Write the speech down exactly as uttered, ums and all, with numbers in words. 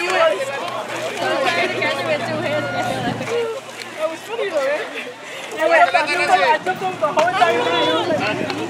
you went. I was trying to catch him with two hands and I feel like it. That was funny though, right? I went, I took him the whole entire time.